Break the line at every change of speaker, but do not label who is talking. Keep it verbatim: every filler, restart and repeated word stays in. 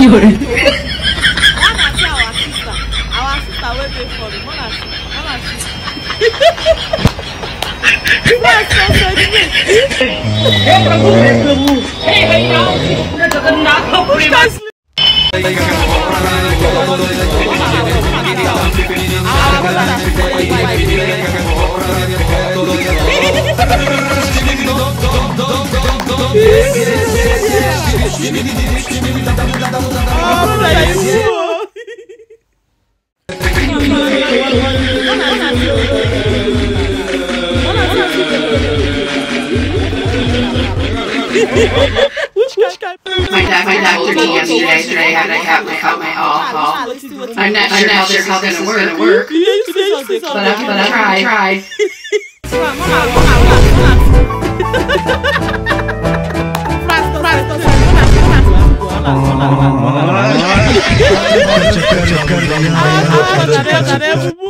Our sister will be for the money.
My dad, my doctor told me yesterday, yesterday how to cut my, cut my off. I'm not, I'm not sure how this is gonna work, but I, but I tried. tried.
Ah,